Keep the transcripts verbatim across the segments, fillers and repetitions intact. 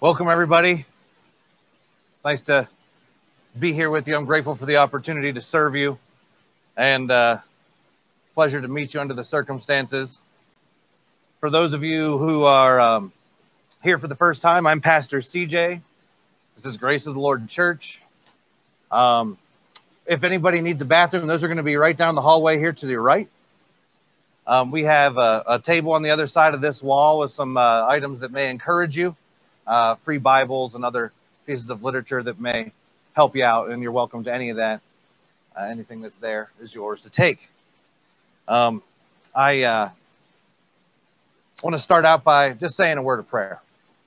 Welcome, everybody. Nice to be here with you. I'm grateful for the opportunity to serve you, and uh, pleasure to meet you under the circumstances. For those of you who are um, here for the first time, I'm Pastor C J. This is Grace of the Lord Church. Um, if anybody needs a bathroom, those are going to be right down the hallway here to the right. Um, we have a, a table on the other side of this wall with some uh, items that may encourage you. Uh, free Bibles and other pieces of literature that may help you out, and you're welcome to any of that. Uh, anything that's there is yours to take. Um, I uh, want to start out by just saying a word of prayer.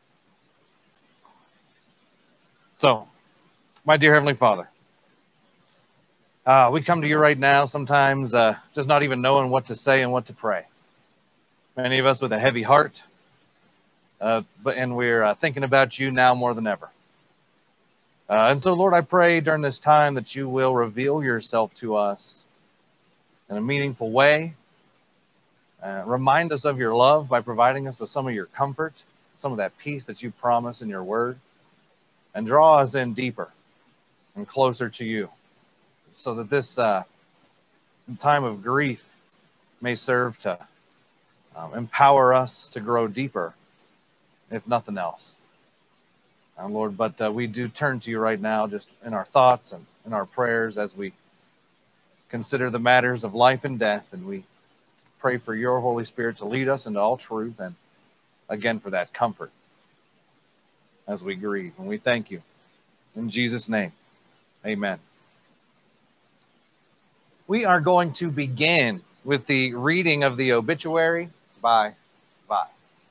So, my dear Heavenly Father, uh, we come to you right now sometimes uh, just not even knowing what to say and what to pray. Many of us with a heavy heart. Uh, but and we're uh, thinking about you now more than ever. Uh, and so, Lord, I pray during this time that you will reveal yourself to us in a meaningful way. Uh, remind us of your love by providing us with some of your comfort, some of that peace that you promise in your word, and draw us in deeper and closer to you, so that this uh, time of grief may serve to um, empower us to grow deeper, if nothing else. Uh, Lord, but uh, we do turn to you right now just in our thoughts and in our prayers as we consider the matters of life and death, and we pray for your Holy Spirit to lead us into all truth, and again for that comfort as we grieve. And we thank you. In Jesus' name, amen. We are going to begin with the reading of the obituary by Vi.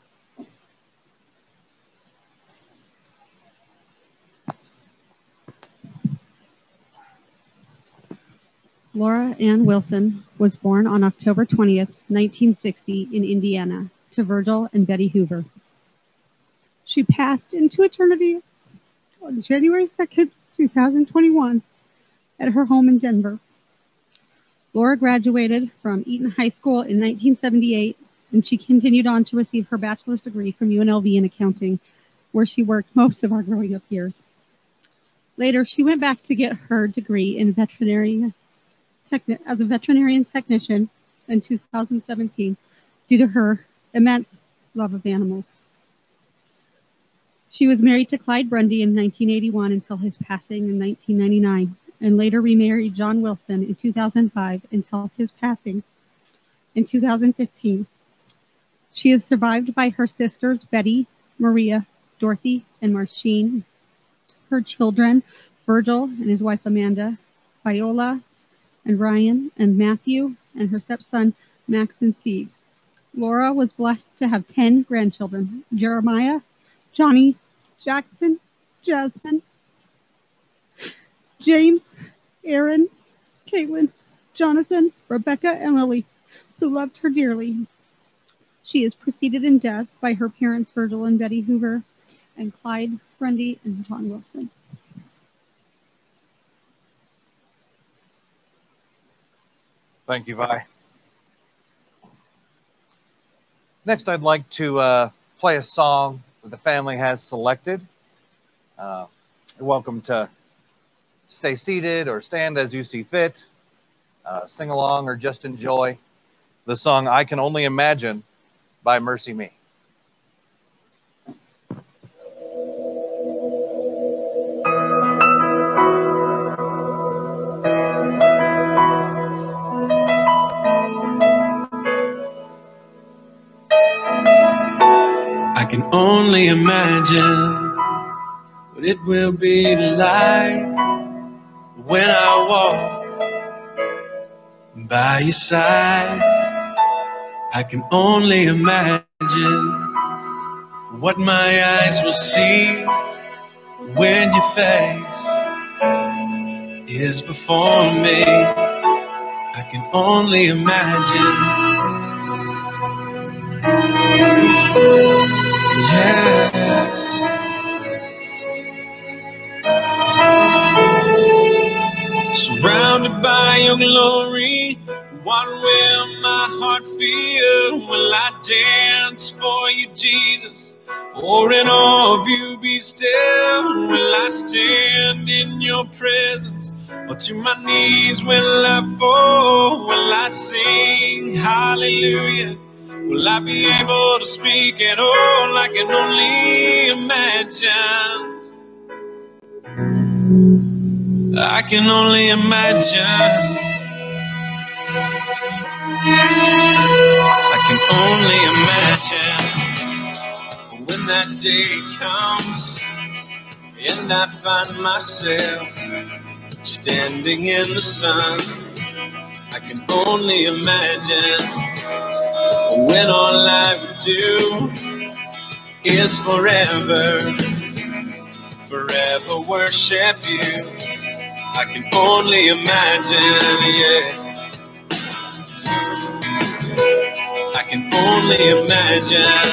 Laura Ann Wilson was born on October twentieth, nineteen sixty in Indiana to Virgil and Betty Hoover. She passed into eternity on January second, two thousand twenty-one at her home in Denver. Laura graduated from Eaton High School in nineteen seventy-eight, and she continued on to receive her bachelor's degree from U N L V in accounting, where she worked most of our growing up years. Later, she went back to get her degree in veterinary as a veterinarian technician in two thousand seventeen due to her immense love of animals. She was married to Clyde Grundy in nineteen eighty-one until his passing in nineteen ninety-nine, and later remarried John Wilson in two thousand five until his passing in two thousand fifteen. She is survived by her sisters Betty, Maria, Dorothy, and Marcine, her children Virgil and his wife Amanda, Viola, and Ryan, and Matthew, and her stepson, Max and Steve. Laura was blessed to have ten grandchildren: Jeremiah, Johnny, Jackson, Jasmine, James, Aaron, Caitlin, Jonathan, Rebecca, and Lily, who loved her dearly. She is preceded in death by her parents, Virgil and Betty Hoover, and Clyde Grundy and John Wilson. Thank you, Vi. Next, I'd like to uh, play a song that the family has selected. Uh, you're welcome to stay seated or stand as you see fit, uh, sing along, or just enjoy the song "I Can Only Imagine" by Mercy Me. I can only imagine what it will be like when I walk by your side. I can only imagine what my eyes will see when your face is before me. I can only imagine. Yeah. Surrounded by your glory, What will my heart feel? Will I dance for you, Jesus? Or in awe of you be still? Will I stand in your presence? Or to my knees will I fall? Will I sing hallelujah? Will I be able to speak at all? I can only imagine. I can only imagine. I can only imagine when that day comes and I find myself standing in the sun. I can only imagine when all I would do is forever, forever worship you. I can only imagine, yeah. I can only imagine.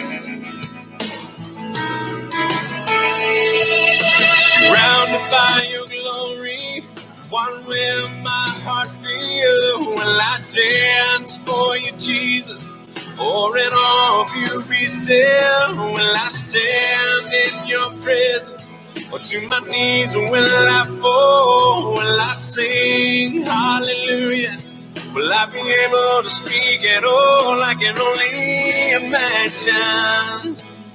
Surrounded by your glory, what will my heart feel? Will I dance for you, Jesus? Or in awe of you be still? Will I stand in your presence? Or to my knees will I fall? Will I sing hallelujah? Will I be able to speak at all? I can only imagine.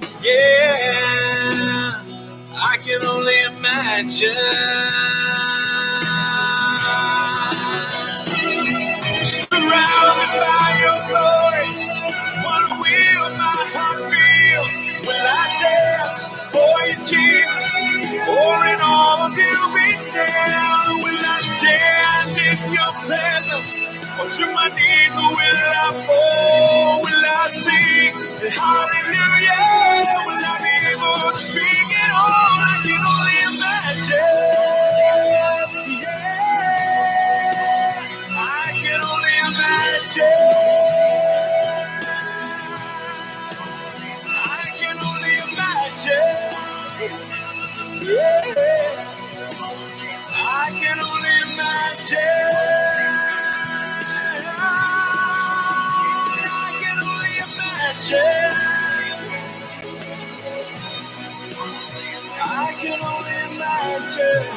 Yeah, I can only imagine. Surrounded by your glory, what will my heart feel? Will I dance for you, Jesus? Or in all of you be still? Will I stand in your presence? Or to my knees will I fall? Will I sing hallelujah? Will I be able to speak it all? I can only imagine. Yeah, I can only imagine. I can only imagine. Yeah, I can only imagine. I can only imagine.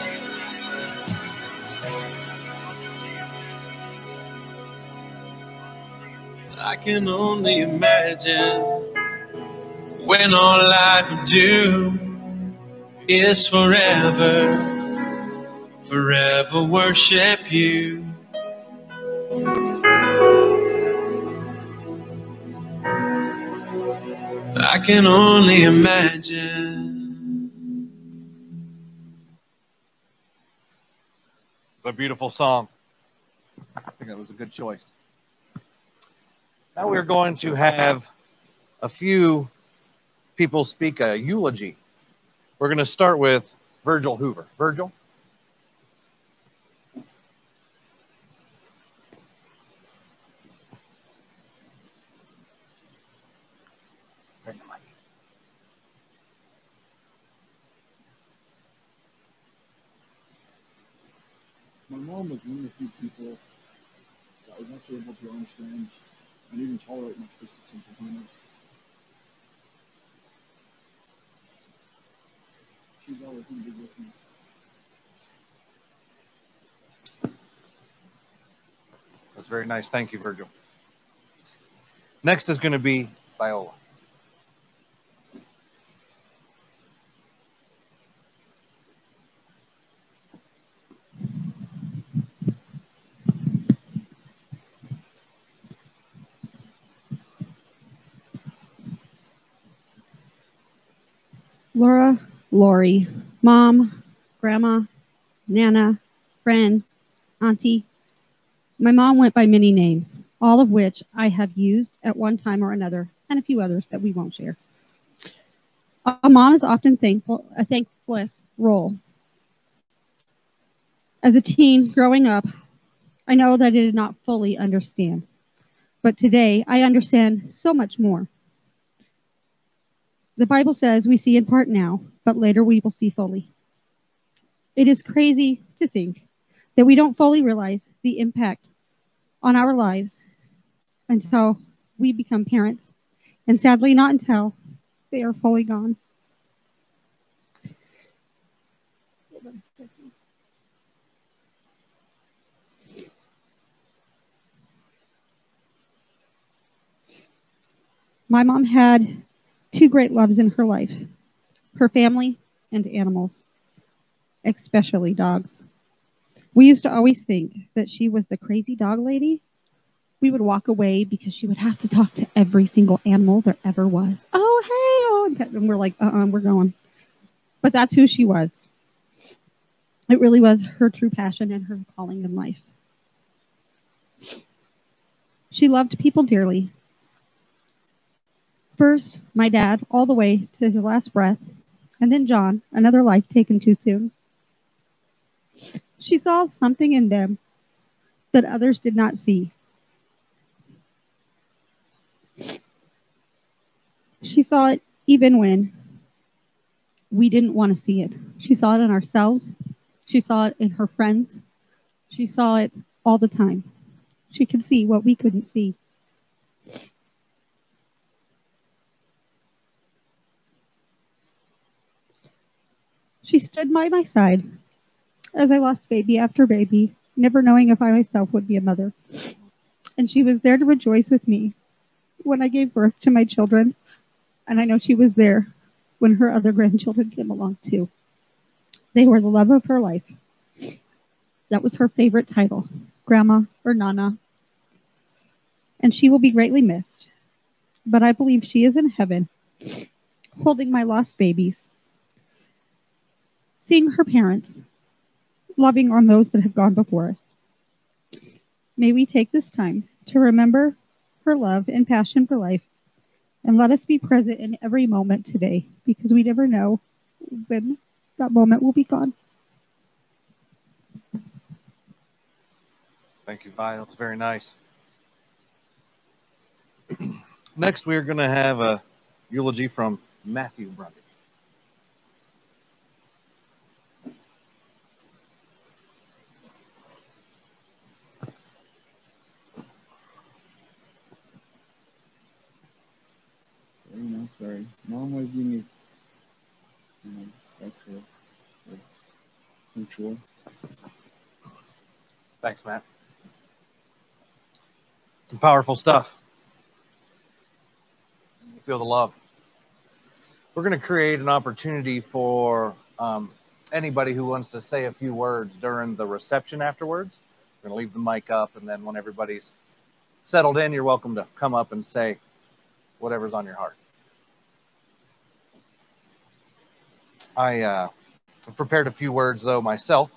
I can only imagine when all I would do is forever, forever worship you. I can only imagine. It's a beautiful song. I think that was a good choice. Now we're going to have a few people speak a eulogy. We're going to start with Virgil Hoover. Virgil? Bring the mic. My mom was one of the few people that was actually able to understand and even tolerate my twisted sense of humor. She's always going to be with me. That's very nice. Thank you, Virgil. Next is going to be Viola. Laura, Lori, Mom, Grandma, Nana, friend, Auntie. My mom went by many names, all of which I have used at one time or another, and a few others that we won't share. A mom is often thankful, a thankless role. As a teen growing up, I know that I did not fully understand, but today I understand so much more. The Bible says we see in part now, but later we will see fully. It is crazy to think that we don't fully realize the impact on our lives until we become parents, and sadly not until they are fully gone. My mom had two great loves in her life, her family and animals, especially dogs. We used to always think that she was the crazy dog lady. We would walk away because she would have to talk to every single animal there ever was. Oh, hey, oh, and we're like, uh-uh, we're going. But that's who she was. It really was her true passion and her calling in life. She loved people dearly. First, my dad, all the way to his last breath, and then John, another life taken too soon. She saw something in them that others did not see. She saw it even when we didn't want to see it. She saw it in ourselves. She saw it in her friends. She saw it all the time. She could see what we couldn't see. She stood by my side as I lost baby after baby, never knowing if I myself would be a mother. And she was there to rejoice with me when I gave birth to my children. And I know she was there when her other grandchildren came along too. They were the love of her life. That was her favorite title, Grandma or Nana. And she will be greatly missed. But I believe she is in heaven, holding my lost babies, seeing her parents, loving on those that have gone before us. May we take this time to remember her love and passion for life, and let us be present in every moment today, because we never know when that moment will be gone. Thank you, Vi. That was very nice. Next, we're going to have a eulogy from Matthew Brundy. You know, sorry. Mom was unique. You know, respectful, punctual. Thanks, Matt. Some powerful stuff. Feel the love. We're going to create an opportunity for um, anybody who wants to say a few words during the reception afterwards. We're going to leave the mic up, and then when everybody's settled in, you're welcome to come up and say whatever's on your heart. I uh, prepared a few words, though, myself.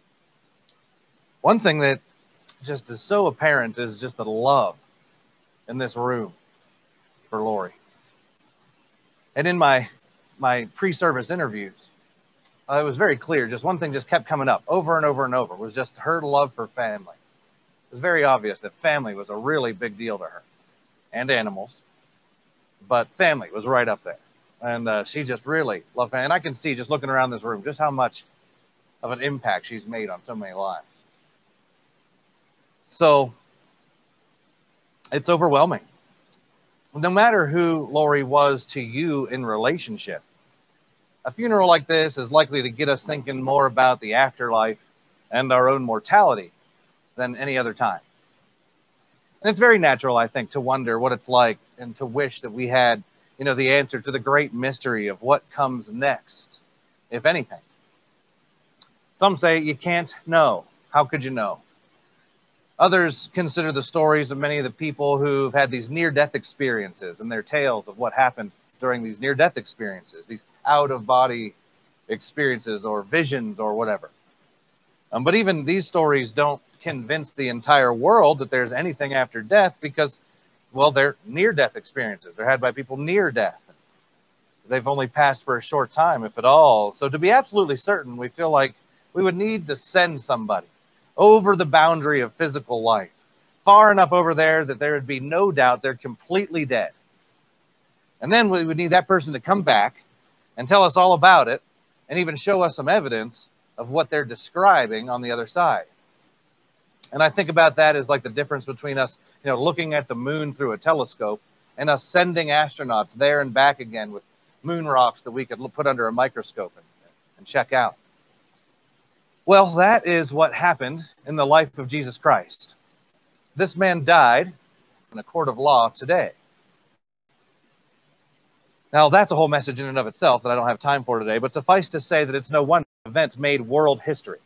One thing that just is so apparent is just the love in this room for Lori. And in my my pre-service interviews, uh, it was very clear. Just one thing just kept coming up over and over and over was just her love for family. It was very obvious that family was a really big deal to her, and animals, but family was right up there. And uh, she just really loved family. And I can see just looking around this room just how much of an impact she's made on so many lives. So it's overwhelming. No matter who Lori was to you in relationship, a funeral like this is likely to get us thinking more about the afterlife and our own mortality than any other time. And it's very natural, I think, to wonder what it's like and to wish that we had, you know, the answer to the great mystery of what comes next, if anything. Some say you can't know. How could you know? Others consider the stories of many of the people who've had these near-death experiences and their tales of what happened during these near-death experiences, these out-of-body experiences or visions or whatever. Um, but even these stories don't convince the entire world that there's anything after death because, well, they're near-death experiences. They're had by people near death. They've only passed for a short time, if at all. So to be absolutely certain, we feel like we would need to send somebody over the boundary of physical life, far enough over there that there would be no doubt they're completely dead. And then we would need that person to come back and tell us all about it and even show us some evidence of what they're describing on the other side. And I think about that as like the difference between us, you know, looking at the moon through a telescope and us sending astronauts there and back again with moon rocks that we could put under a microscope and, and check out. Well, that is what happened in the life of Jesus Christ. This man died in a court of law today. Now, that's a whole message in and of itself that I don't have time for today, but suffice to say that it's no wonder events made world history,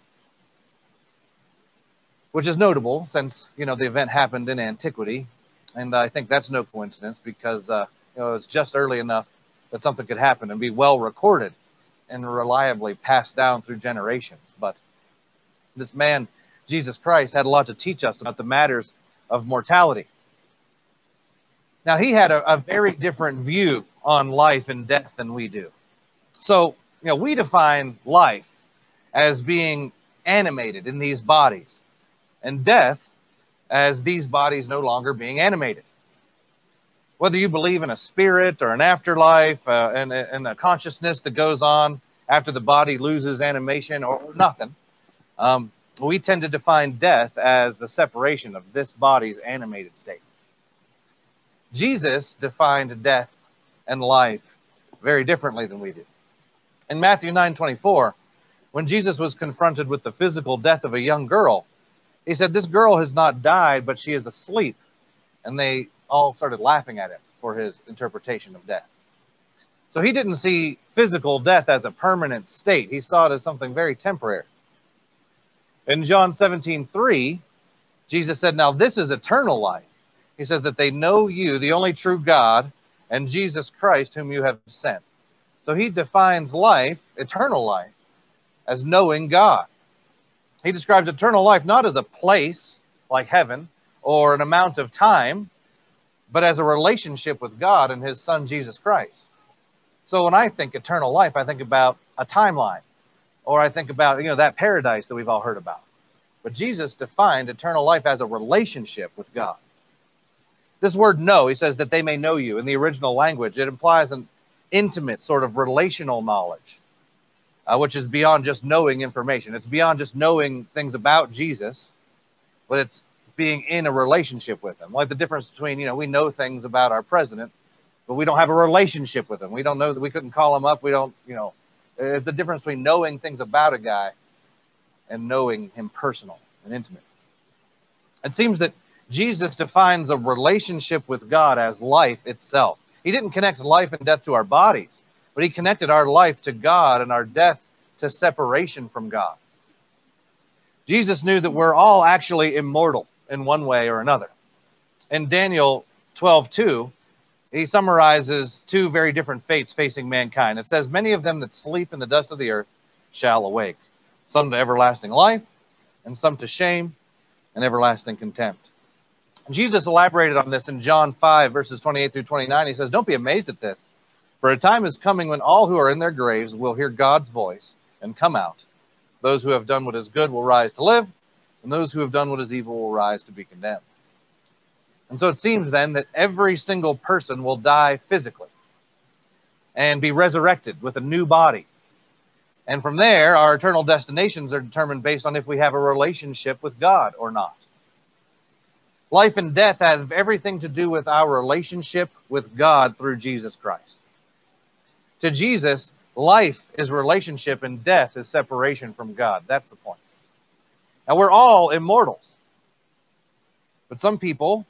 which is notable since, you know, the event happened in antiquity. And I think that's no coincidence because, uh, you know, it's just early enough that something could happen and be well recorded and reliably passed down through generations. But this man, Jesus Christ, had a lot to teach us about the matters of mortality. Now, he had a, a very different view on life and death than we do. So, you know, we define life as being animated in these bodies, and death as these bodies no longer being animated. Whether you believe in a spirit or an afterlife uh, and, and a consciousness that goes on after the body loses animation or nothing, um, we tend to define death as the separation of this body's animated state. Jesus defined death and life very differently than we do. In Matthew nine twenty-four, when Jesus was confronted with the physical death of a young girl, he said, "This girl has not died, but she is asleep." And they all started laughing at him for his interpretation of death. So he didn't see physical death as a permanent state. He saw it as something very temporary. In John seventeen three, Jesus said, "Now this is eternal life." He says that they know you, the only true God, and Jesus Christ, whom you have sent. So he defines life, eternal life, as knowing God. He describes eternal life not as a place like heaven or an amount of time, but as a relationship with God and his son, Jesus Christ. So when I think eternal life, I think about a timeline, or I think about, you know, that paradise that we've all heard about. But Jesus defined eternal life as a relationship with God. This word know, he says that they may know you. In the original language, it implies an intimate sort of relational knowledge, uh, which is beyond just knowing information. It's beyond just knowing things about Jesus, but it's being in a relationship with him. Like the difference between, you know, we know things about our president, but we don't have a relationship with him. We don't know that we couldn't call him up. We don't, you know, it's the difference between knowing things about a guy and knowing him personal and intimate. It seems that Jesus defines a relationship with God as life itself. He didn't connect life and death to our bodies, but he connected our life to God and our death to separation from God. Jesus knew that we're all actually immortal in one way or another. In Daniel twelve two, he summarizes two very different fates facing mankind. It says, "Many of them that sleep in the dust of the earth shall awake, some to everlasting life, and some to shame and everlasting contempt." Jesus elaborated on this in John five, verses twenty-eight through twenty-nine. He says, "Don't be amazed at this, for a time is coming when all who are in their graves will hear God's voice and come out. Those who have done what is good will rise to live, and those who have done what is evil will rise to be condemned." And so it seems then that every single person will die physically and be resurrected with a new body. And from there, our eternal destinations are determined based on if we have a relationship with God or not. Life and death have everything to do with our relationship with God through Jesus Christ. To Jesus, life is relationship and death is separation from God. That's the point. Now, we're all immortals. But some people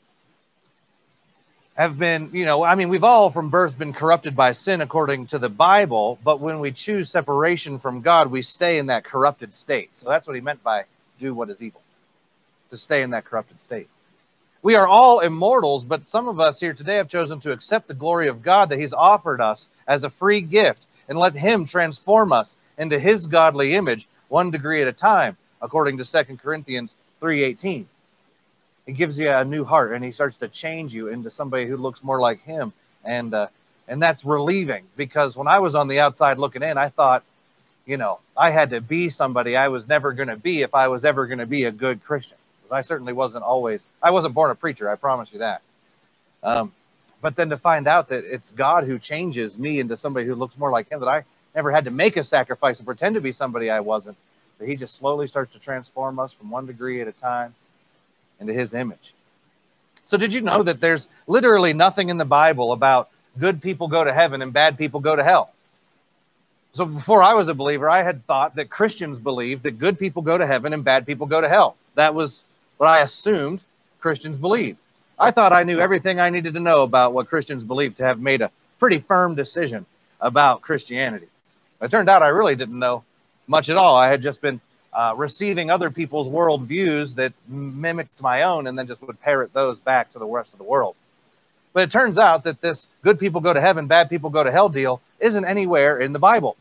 have been, you know, I mean, we've all from birth been corrupted by sin according to the Bible, but when we choose separation from God, we stay in that corrupted state. So that's what he meant by do what is evil, to stay in that corrupted state. We are all immortals, but some of us here today have chosen to accept the glory of God that he's offered us as a free gift and let him transform us into his godly image one degree at a time, according to Second Corinthians three eighteen. He gives you a new heart and he starts to change you into somebody who looks more like him. And, uh, and that's relieving, because when I was on the outside looking in, I thought, you know, I had to be somebody I was never going to be if I was ever going to be a good Christian. I certainly wasn't always, I wasn't born a preacher, I promise you that. Um, but then to find out that it's God who changes me into somebody who looks more like him, that I never had to make a sacrifice and pretend to be somebody I wasn't, that he just slowly starts to transform us from one degree at a time into his image. So did you know that there's literally nothing in the Bible about good people go to heaven and bad people go to hell? So before I was a believer, I had thought that Christians believed that good people go to heaven and bad people go to hell. That was what I assumed Christians believed. I thought I knew everything I needed to know about what Christians believed to have made a pretty firm decision about Christianity. It turned out I really didn't know much at all. I had just been uh, receiving other people's worldviews that mimicked my own and then just would parrot those back to the rest of the world. But it turns out that this good people go to heaven, bad people go to hell deal isn't anywhere in the Bible.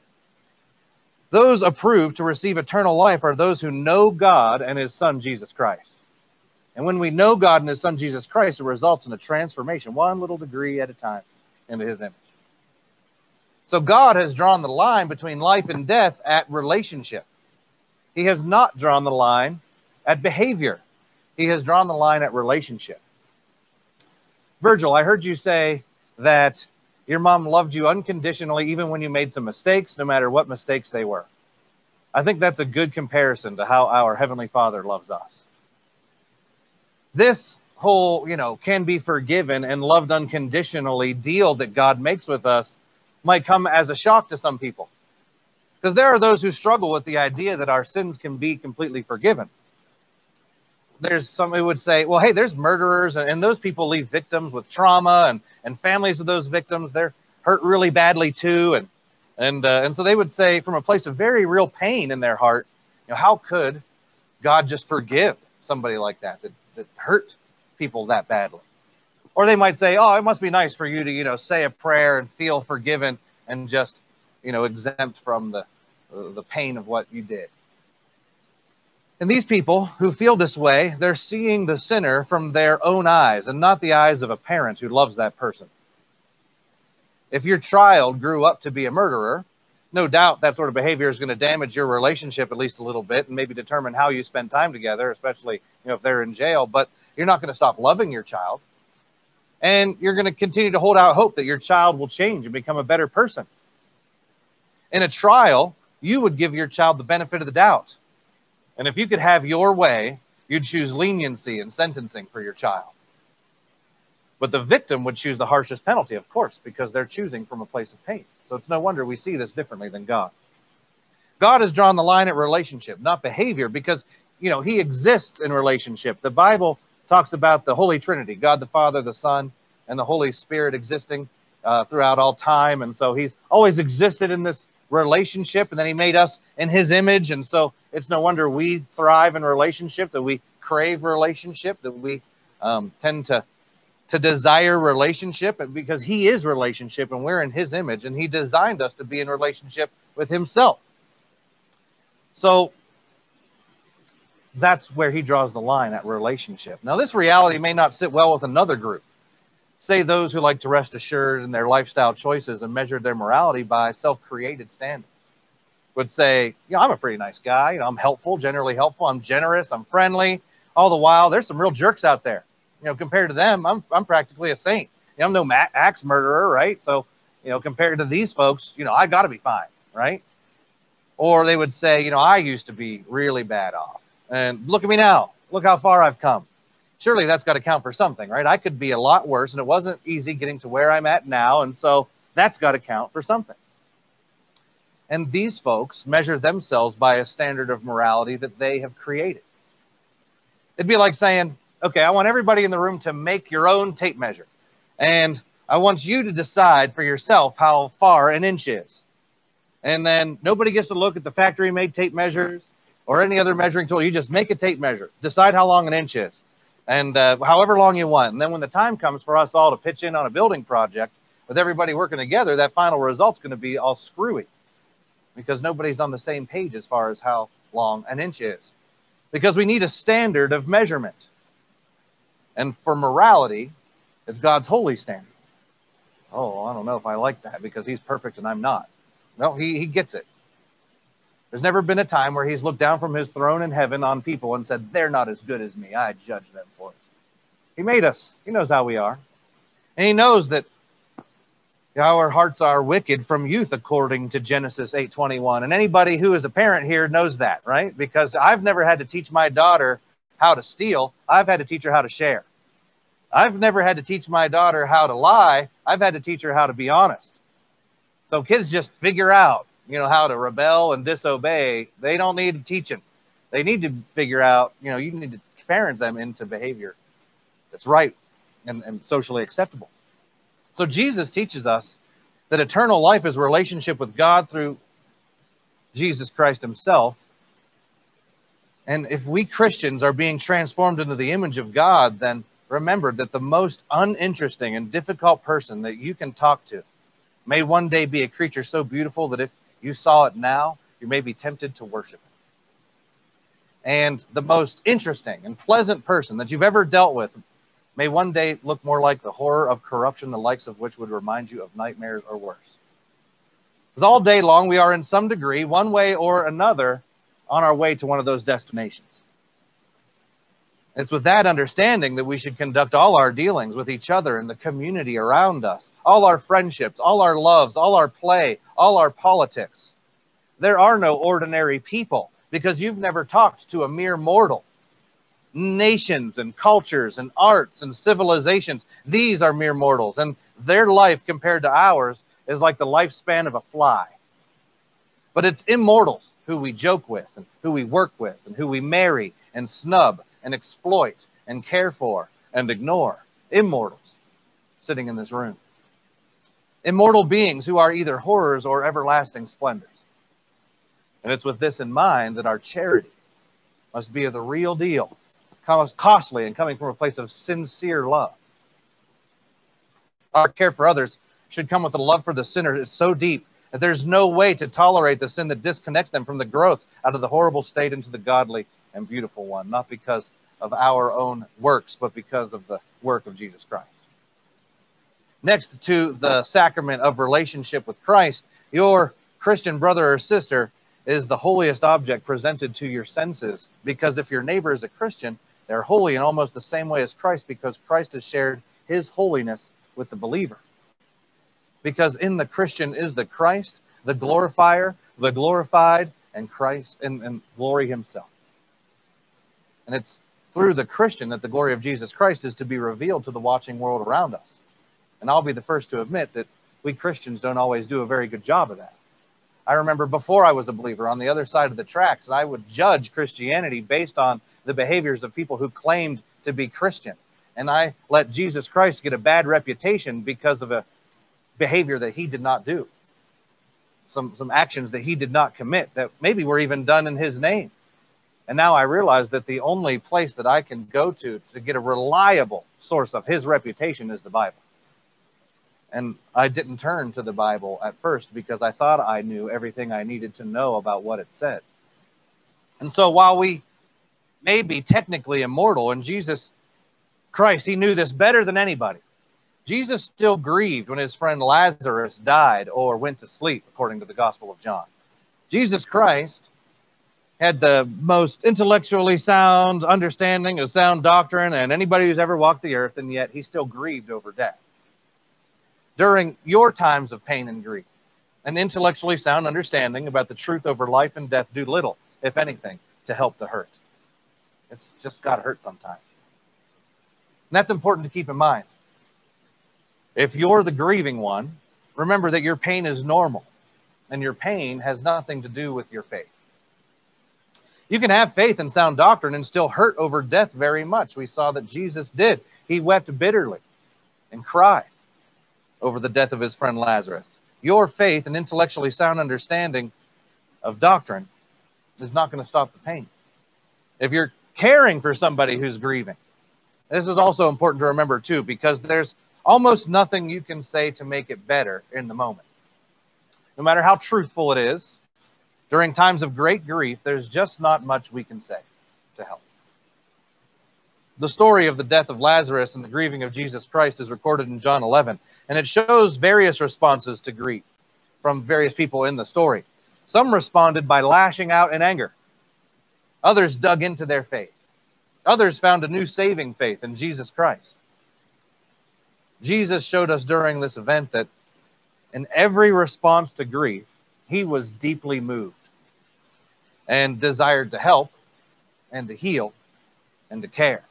Those approved to receive eternal life are those who know God and his son, Jesus Christ. And when we know God and his son, Jesus Christ, it results in a transformation, one little degree at a time, into his image. So God has drawn the line between life and death at relationship. He has not drawn the line at behavior. He has drawn the line at relationship. Virgil, I heard you say that your mom loved you unconditionally even when you made some mistakes, no matter what mistakes they were. I think that's a good comparison to how our Heavenly Father loves us. This whole, you know, can be forgiven and loved unconditionally deal that God makes with us might come as a shock to some people. Because there are those who struggle with the idea that our sins can be completely forgiven. There's some who would say, well, hey, there's murderers, and, and those people leave victims with trauma, and, and families of those victims, they're hurt really badly too. And and uh, and so they would say, from a place of very real pain in their heart, you know, how could God just forgive somebody like that, that, that hurt people that badly? Or they might say, oh, it must be nice for you to, you know, say a prayer and feel forgiven and just, you know, exempt from the, the pain of what you did. And these people who feel this way, they're seeing the sinner from their own eyes and not the eyes of a parent who loves that person. If your child grew up to be a murderer, no doubt that sort of behavior is going to damage your relationship at least a little bit and maybe determine how you spend time together, especially, you know, if they're in jail. But you're not going to stop loving your child. And you're going to continue to hold out hope that your child will change and become a better person. In a trial, you would give your child the benefit of the doubt. And if you could have your way, you'd choose leniency in sentencing for your child. But the victim would choose the harshest penalty, of course, because they're choosing from a place of pain. So it's no wonder we see this differently than God. God has drawn the line at relationship, not behavior, because, you know, he exists in relationship. The Bible talks about the Holy Trinity, God the Father, the Son, and the Holy Spirit existing uh, throughout all time. And so he's always existed in this relationship, and then he made us in his image. And so it's no wonder we thrive in relationship, that we crave relationship, that we um, tend to, to desire relationship, and because he is relationship and we're in his image, and he designed us to be in relationship with himself. So that's where he draws the line at relationship. Now, this reality may not sit well with another group. Say those who like to rest assured in their lifestyle choices and measure their morality by self-created standards would say, you know, I'm a pretty nice guy. You know, I'm helpful, generally helpful. I'm generous. I'm friendly. All the while, there's some real jerks out there. You know, compared to them, I'm, I'm practically a saint. You know, I'm no axe murderer, right? So, you know, compared to these folks, you know, I got to be fine, right? Or they would say, you know, I used to be really bad off. And look at me now. Look how far I've come. Surely that's got to count for something, right? I could be a lot worse, and it wasn't easy getting to where I'm at now, and so that's got to count for something. And these folks measure themselves by a standard of morality that they have created. It'd be like saying, okay, I want everybody in the room to make your own tape measure, and I want you to decide for yourself how far an inch is. And then nobody gets to look at the factory-made tape measures or any other measuring tool. You just make a tape measure. Decide how long an inch is. And uh, however long you want. And then when the time comes for us all to pitch in on a building project with everybody working together, that final result's going to be all screwy because nobody's on the same page as far as how long an inch is. Because we need a standard of measurement. And for morality, it's God's holy standard. Oh, I don't know if I like that because he's perfect and I'm not. No, he, he gets it. There's never been a time where he's looked down from his throne in heaven on people and said, they're not as good as me. I judge them for it. He made us. He knows how we are. And he knows that our hearts are wicked from youth, according to Genesis eight twenty-one. And anybody who is a parent here knows that, right? Because I've never had to teach my daughter how to steal. I've had to teach her how to share. I've never had to teach my daughter how to lie. I've had to teach her how to be honest. So kids just figure out, you know, how to rebel and disobey. They don't need teaching. They need to figure out, you know, you need to parent them into behavior that's right and, and socially acceptable. So Jesus teaches us that eternal life is a relationship with God through Jesus Christ himself. And if we Christians are being transformed into the image of God, then remember that the most uninteresting and difficult person that you can talk to may one day be a creature so beautiful that if you saw it now, you may be tempted to worship it. And the most interesting and pleasant person that you've ever dealt with may one day look more like the horror of corruption, the likes of which would remind you of nightmares or worse. Because all day long, we are in some degree, one way or another, on our way to one of those destinations. It's with that understanding that we should conduct all our dealings with each other and the community around us, all our friendships, all our loves, all our play, all our politics. There are no ordinary people because you've never talked to a mere mortal. Nations and cultures and arts and civilizations, these are mere mortals, and their life compared to ours is like the lifespan of a fly. But it's immortals who we joke with and who we work with and who we marry and snub and exploit and care for and ignore. Immortals sitting in this room. Immortal beings who are either horrors or everlasting splendors. And it's with this in mind that our charity must be of the real deal, costly and coming from a place of sincere love. Our care for others should come with a love for the sinner is so deep that there's no way to tolerate the sin that disconnects them from the growth out of the horrible state into the godly and beautiful one, not because of our own works, but because of the work of Jesus Christ. Next to the sacrament of relationship with Christ, your Christian brother or sister is the holiest object presented to your senses, because if your neighbor is a Christian, they're holy in almost the same way as Christ, because Christ has shared his holiness with the believer. Because in the Christian is the Christ, the glorifier, the glorified, and Christ and, and glory himself. And it's through the Christian that the glory of Jesus Christ is to be revealed to the watching world around us. And I'll be the first to admit that we Christians don't always do a very good job of that. I remember before I was a believer on the other side of the tracks, I would judge Christianity based on the behaviors of people who claimed to be Christian. And I let Jesus Christ get a bad reputation because of a behavior that he did not do. Some, some actions that he did not commit that maybe were even done in his name. And now I realize that the only place that I can go to to get a reliable source of his reputation is the Bible. And I didn't turn to the Bible at first because I thought I knew everything I needed to know about what it said. And so while we may be technically immortal, and Jesus Christ, he knew this better than anybody. Jesus still grieved when his friend Lazarus died or went to sleep, according to the Gospel of John. Jesus Christ had the most intellectually sound understanding of sound doctrine and anybody who's ever walked the earth, and yet he still grieved over death. During your times of pain and grief, an intellectually sound understanding about the truth over life and death do little, if anything, to help the hurt. It's just got to hurt sometimes. And that's important to keep in mind. If you're the grieving one, remember that your pain is normal, and your pain has nothing to do with your faith. You can have faith in sound doctrine and still hurt over death very much. We saw that Jesus did. He wept bitterly and cried over the death of his friend Lazarus. Your faith and intellectually sound understanding of doctrine is not going to stop the pain. If you're caring for somebody who's grieving, this is also important to remember too, because there's almost nothing you can say to make it better in the moment. No matter how truthful it is, during times of great grief, there's just not much we can say to help. The story of the death of Lazarus and the grieving of Jesus Christ is recorded in John eleven, and it shows various responses to grief from various people in the story. Some responded by lashing out in anger. Others dug into their faith. Others found a new saving faith in Jesus Christ. Jesus showed us during this event that in every response to grief, he was deeply moved and desired to help and to heal and to care.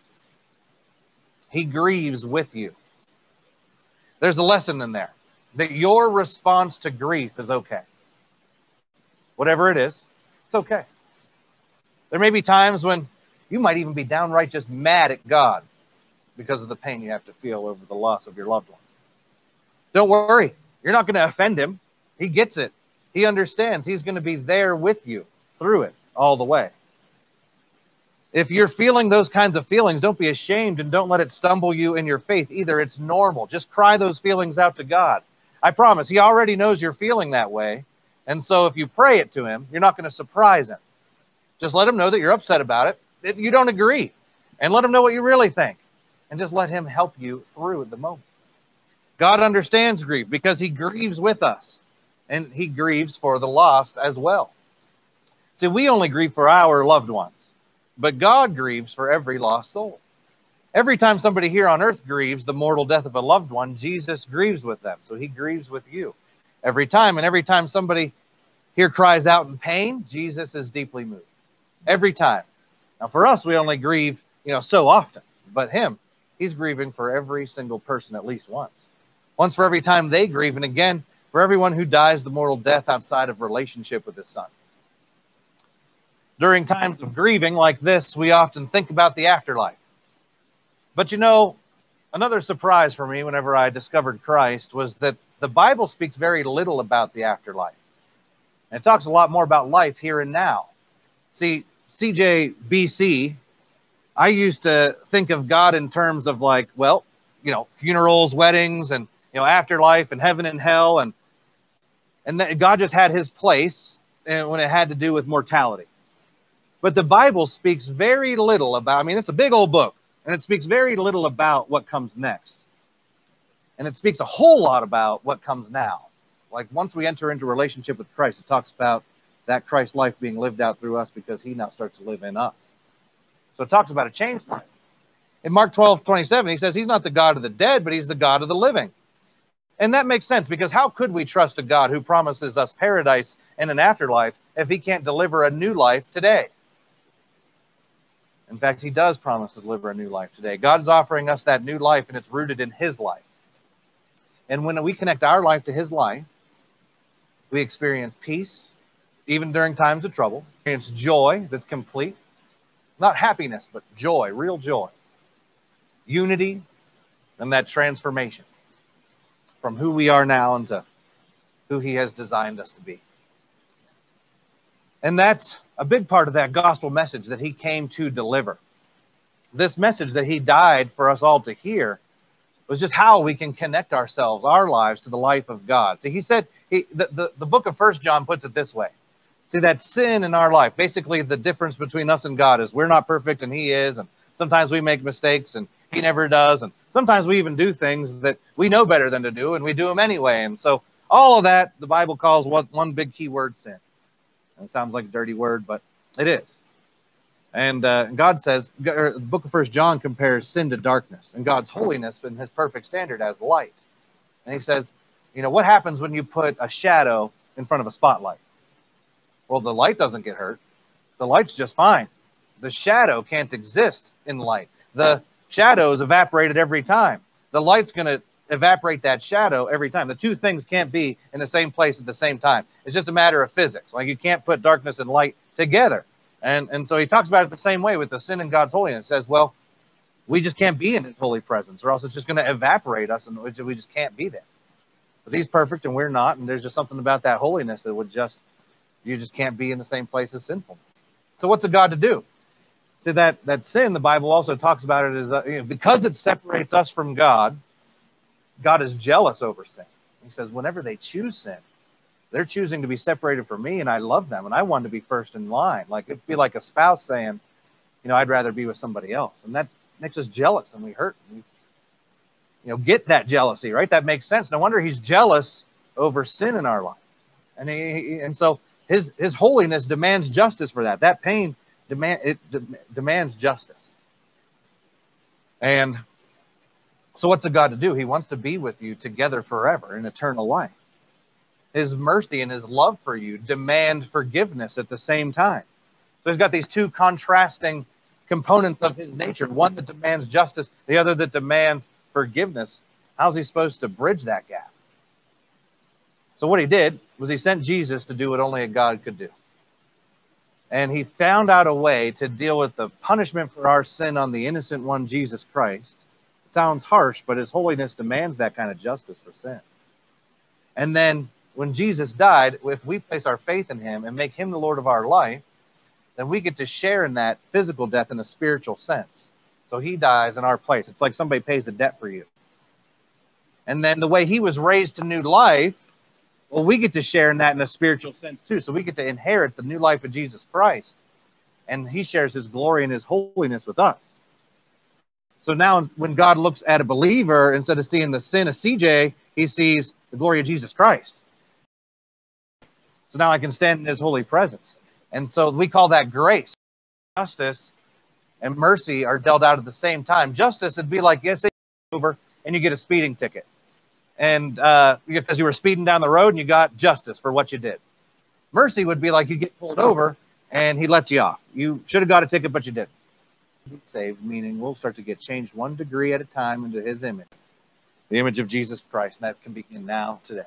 He grieves with you. There's a lesson in there that your response to grief is okay. Whatever it is, it's okay. There may be times when you might even be downright just mad at God because of the pain you have to feel over the loss of your loved one. Don't worry. You're not going to offend him. He gets it. He understands. He's going to be there with you through it all the way. If you're feeling those kinds of feelings, don't be ashamed and don't let it stumble you in your faith either. It's normal. Just cry those feelings out to God. I promise he already knows you're feeling that way. And so if you pray it to him, you're not going to surprise him. Just let him know that you're upset about it, that you don't agree, and let him know what you really think. And just let him help you through the moment. God understands grief because he grieves with us. And he grieves for the lost as well. See, we only grieve for our loved ones. But God grieves for every lost soul. Every time somebody here on earth grieves the mortal death of a loved one, Jesus grieves with them. So he grieves with you. Every time. And every time somebody here cries out in pain, Jesus is deeply moved. Every time. Now for us, we only grieve, you know, so often. But him, he's grieving for every single person at least once. Once for every time they grieve, and again, for everyone who dies the mortal death outside of relationship with his son. During times of grieving like this, we often think about the afterlife. But you know, another surprise for me whenever I discovered Christ was that the Bible speaks very little about the afterlife. And it talks a lot more about life here and now. See, C J B C, I used to think of God in terms of like, well, you know, funerals, weddings, and, you know, afterlife and heaven and hell. And, and that God just had his place when it had to do with mortality. But the Bible speaks very little about, I mean, it's a big old book, and it speaks very little about what comes next. And it speaks a whole lot about what comes now. Like once we enter into a relationship with Christ, it talks about that Christ life being lived out through us because he now starts to live in us. So it talks about a changed life. In Mark twelve twenty-seven, he says he's not the God of the dead, but he's the God of the living. And that makes sense, because how could we trust a God who promises us paradise and an afterlife if he can't deliver a new life today? In fact, he does promise to deliver a new life today. God is offering us that new life, and it's rooted in his life. And when we connect our life to his life, we experience peace, even during times of trouble. We experience joy that's complete. Not happiness, but joy, real joy. Unity, and that transformation from who we are now into who he has designed us to be. And that's a big part of that gospel message that he came to deliver. This message that he died for us all to hear was just how we can connect ourselves, our lives, to the life of God. See, he said, he, the, the, the book of First John puts it this way. See, that sin in our life, basically the difference between us and God is we're not perfect and he is, and sometimes we make mistakes and he never does, and sometimes we even do things that we know better than to do, and we do them anyway. And so all of that, the Bible calls one, one big key word, sin. And it sounds like a dirty word, but it is. And uh, God says, the book of First John compares sin to darkness, and God's holiness and his perfect standard as light. And he says, you know, what happens when you put a shadow in front of a spotlight? Well, the light doesn't get hurt. The light's just fine. The shadow can't exist in light. The shadow is evaporated every time. The light's going to evaporate that shadow every time. The two things can't be in the same place at the same time. It's just a matter of physics. Like you can't put darkness and light together. And, and so he talks about it the same way with the sin and God's holiness. He says, well, we just can't be in his holy presence, or else it's just going to evaporate us, and we just can't be there. Because he's perfect and we're not, and there's just something about that holiness that would just, you just can't be in the same place as sinfulness. So what's a God to do? See, that, that sin, the Bible also talks about it as, uh, you know, because it separates us from God, God is jealous over sin. He says, whenever they choose sin, they're choosing to be separated from me, and I love them, and I want to be first in line. Like it'd be like a spouse saying, you know, I'd rather be with somebody else. And that makes us jealous, and we hurt. And we, you know, get that jealousy, right? That makes sense. No wonder he's jealous over sin in our life. And he, and so his, his holiness demands justice for that. That pain demand, it de demands justice. And so what's a God to do? He wants to be with you together forever in eternal life. His mercy and his love for you demand forgiveness at the same time. So he's got these two contrasting components of his nature, one that demands justice, the other that demands forgiveness. How's he supposed to bridge that gap? So what he did was he sent Jesus to do what only a God could do. And he found out a way to deal with the punishment for our sin on the innocent one, Jesus Christ. It sounds harsh, but his holiness demands that kind of justice for sin. And then when Jesus died, if we place our faith in him and make him the Lord of our life, then we get to share in that physical death in a spiritual sense. So he dies in our place. It's like somebody pays a debt for you. And then the way he was raised to new life, well, we get to share in that in a spiritual sense too. So we get to inherit the new life of Jesus Christ. And he shares his glory and his holiness with us. So now when God looks at a believer, instead of seeing the sin of C J, he sees the glory of Jesus Christ. So now I can stand in his holy presence. And so we call that grace. Justice and mercy are dealt out at the same time. Justice would be like, yes, over and you get a speeding ticket. And uh, because you were speeding down the road and you got justice for what you did. Mercy would be like you get pulled over and he lets you off. You should have got a ticket, but you didn't. Saved, meaning we'll start to get changed one degree at a time into his image. The image of Jesus Christ. And that can begin now, today.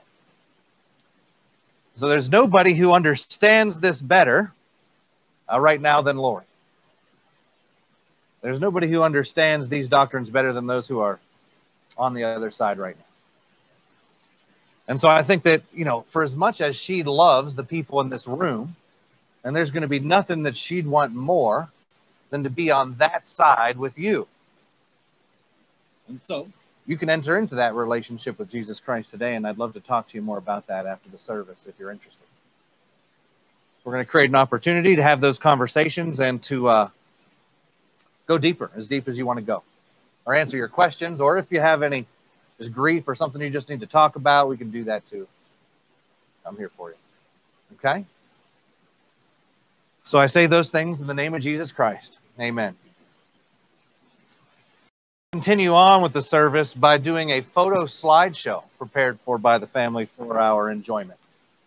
So there's nobody who understands this better uh, right now than Lori. There's nobody who understands these doctrines better than those who are on the other side right now. And so I think that, you know, for as much as she loves the people in this room, and there's going to be nothing that she'd want more than to be on that side with you. And so you can enter into that relationship with Jesus Christ today, and I'd love to talk to you more about that after the service if you're interested. We're going to create an opportunity to have those conversations and to uh, go deeper, as deep as you want to go, or answer your questions, or if you have any just grief or something you just need to talk about, we can do that too. I'm here for you. Okay? So I say those things in the name of Jesus Christ. Amen. Continue on with the service by doing a photo slideshow prepared for by the family for our enjoyment.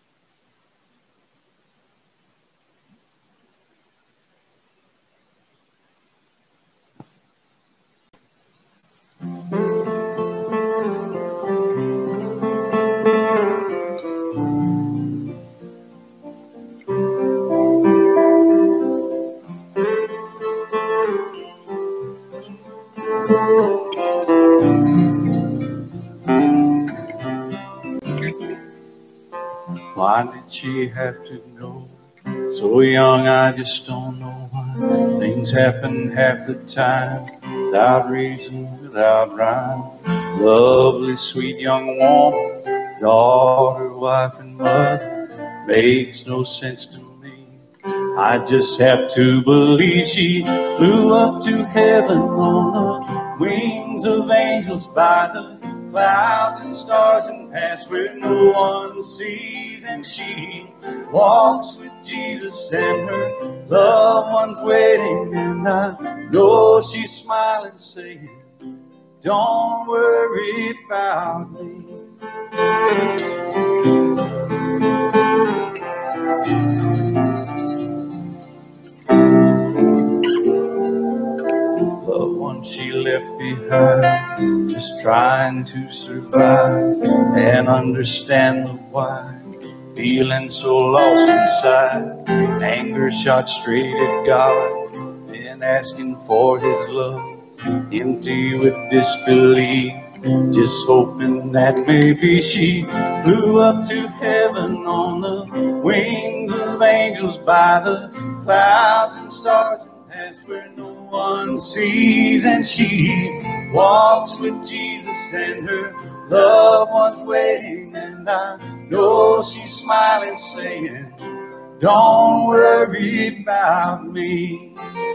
Why did she have to go so young? I just don't know why. Things happen half the time without reason, without rhyme. Lovely, sweet young woman, daughter, wife, and mother, makes no sense to me. I just have to believe she flew up to heaven on the wings of angels by the clouds and stars and past where no one sees, and she walks with Jesus and her loved ones waiting, and I know she's smiling saying, don't worry about me. Loved one she left behind, just trying to survive and understand the why. Feeling so lost inside, anger shot straight at God, and asking for his love, empty with disbelief, just hoping that maybe she flew up to heaven on the wings of angels by the clouds and stars and past where no one sees, and she walks with Jesus and her loved ones waiting, and I know she's smiling saying, don't worry about me.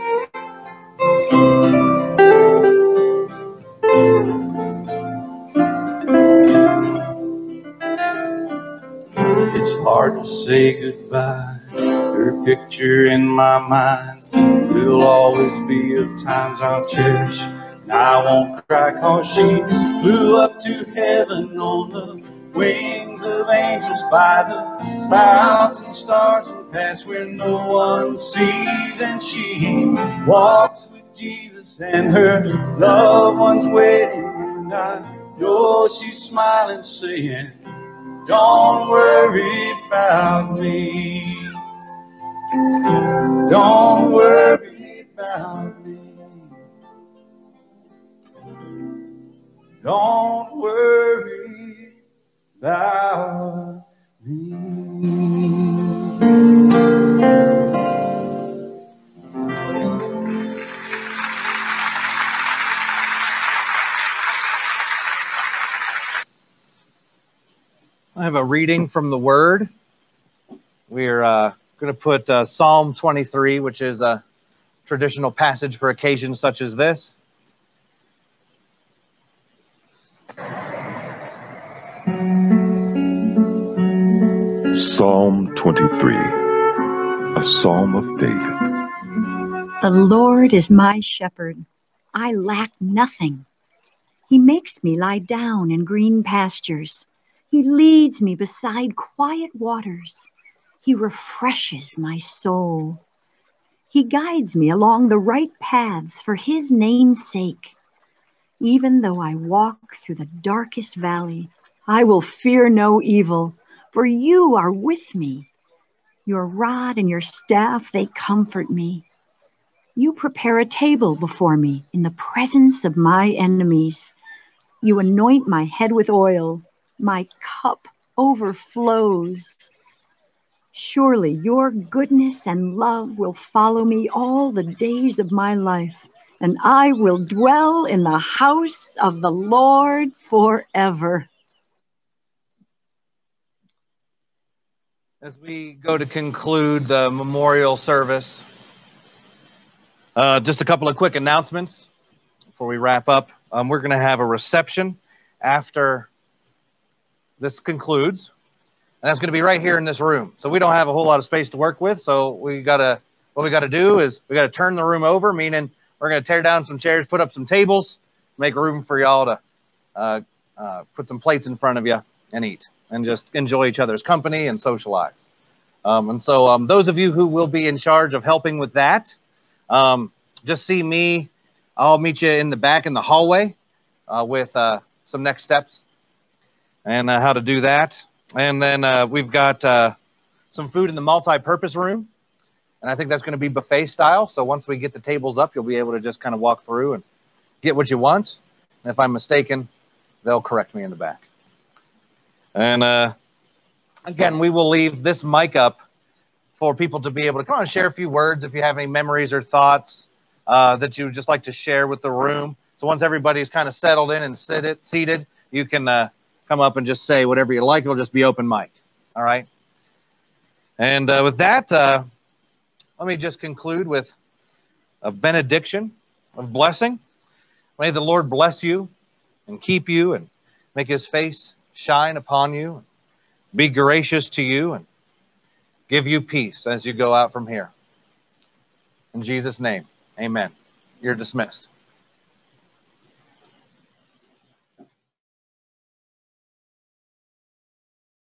It's hard to say goodbye. Her picture in my mind will always be of times I'll cherish. And I won't cry cause she flew up to heaven on the wings of angels, by the clouds and stars, and past where no one sees. And she walks with Jesus, and her loved one's waiting. And I know she's smiling, saying, don't worry about me. Don't worry about me. Don't worry about me. I have a reading from the Word. We're uh, going to put uh, Psalm twenty-three, which is a traditional passage for occasions such as this. Psalm twenty-three, a psalm of David. The Lord is my shepherd. I lack nothing. He makes me lie down in green pastures. He leads me beside quiet waters. He refreshes my soul. He guides me along the right paths for his name's sake. Even though I walk through the darkest valley, I will fear no evil, for you are with me. Your rod and your staff, they comfort me. You prepare a table before me in the presence of my enemies. You anoint my head with oil. My cup overflows. Surely your goodness and love will follow me all the days of my life, and I will dwell in the house of the Lord forever. As we go to conclude the memorial service, uh, just a couple of quick announcements before we wrap up. Um, we're going to have a reception after this concludes, and that's going to be right here in this room. So we don't have a whole lot of space to work with, so we got to, what we got to do is we got to turn the room over, meaning we're going to tear down some chairs, put up some tables, make room for y'all to uh, uh, put some plates in front of you and eat, and just enjoy each other's company and socialize. Um, and so um, those of you who will be in charge of helping with that, um, just see me. I'll meet you in the back in the hallway uh, with uh, some next steps and uh, how to do that. And then uh, we've got uh, some food in the multi-purpose room, and I think that's going to be buffet style. So once we get the tables up, you'll be able to just kind of walk through and get what you want. And if I'm mistaken, they'll correct me in the back. And uh, again, we will leave this mic up for people to be able to come on and share a few words if you have any memories or thoughts uh, that you would just like to share with the room. So once everybody's kind of settled in and seated, seated, you can uh, come up and just say whatever you like. It'll just be open mic. All right. And uh, with that, uh, let me just conclude with a benediction of blessing. May the Lord bless you and keep you and make his face shine upon you, be gracious to you, and give you peace as you go out from here. In Jesus' name, amen. You're dismissed.